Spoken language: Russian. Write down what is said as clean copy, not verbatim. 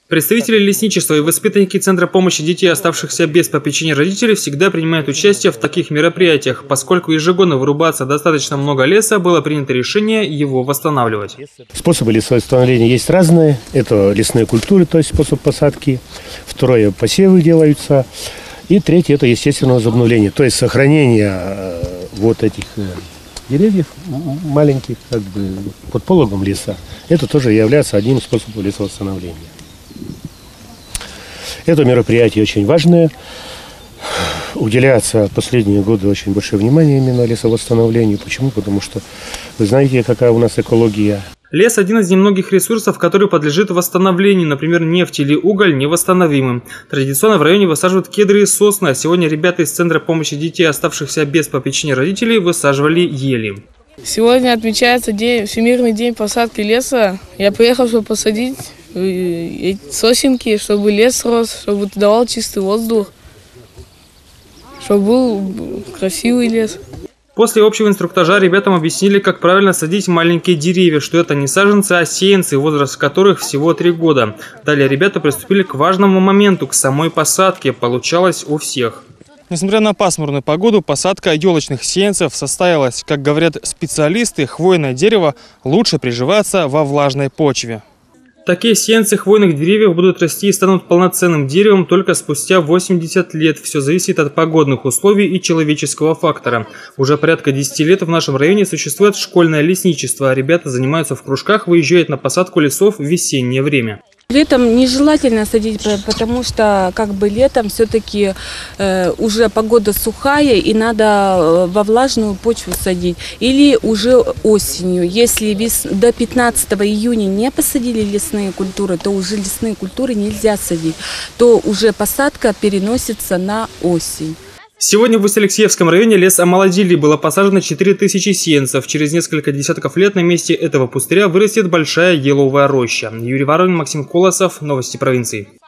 Представители лесничества и воспитанники Центра помощи детей, оставшихся без попечения родителей, всегда принимают участие в таких мероприятиях. Поскольку ежегодно вырубаться достаточно много леса, было принято решение его восстанавливать. Способы лесовосстановления есть разные. Это лесные культуры, то есть способ посадки. Второе, посевы делаются. И третье, это естественное возобновление, то есть сохранение вот этих деревьев маленьких, как бы под пологом леса. Это тоже является одним из способов лесовосстановления. Это мероприятие очень важное. Уделяется последние годы очень большое внимание именно лесовосстановлению. Почему? Потому что вы знаете, какая у нас экология. Лес – один из немногих ресурсов, который подлежит восстановлению. Например, нефть или уголь невосстановимым. Традиционно в районе высаживают кедры и сосны, а сегодня ребята из Центра помощи детей, оставшихся без попечения родителей, высаживали ели. Сегодня отмечается Всемирный день посадки леса. Я приехал, чтобы посадить сосенки, чтобы лес рос, чтобы давал чистый воздух, чтобы был красивый лес. После общего инструктажа ребятам объяснили, как правильно садить маленькие деревья, что это не саженцы, а сеянцы, возраст которых всего 3 года. Далее ребята приступили к важному моменту, к самой посадке. Получалось у всех. Несмотря на пасмурную погоду, посадка елочных сеянцев состоялась. Как говорят специалисты, хвойное дерево лучше приживается во влажной почве. Такие сеянцы хвойных деревьев будут расти и станут полноценным деревом только спустя 80 лет. Все зависит от погодных условий и человеческого фактора. Уже порядка 10 лет в нашем районе существует школьное лесничество. Ребята занимаются в кружках, выезжают на посадку лесов в весеннее время. Летом нежелательно садить, потому что летом все-таки уже погода сухая и надо во влажную почву садить. Или уже осенью. Если до 15 июня не посадили лесные культуры, то уже лесные культуры нельзя садить. То уже посадка переносится на осень. Сегодня в Усть-Алексеевском районе лес омолодили. Было посажено 4000 сеянцев. Через несколько десятков лет на месте этого пустыря вырастет большая еловая роща. Юрий Воронин, Максим Колосов. Новости провинции.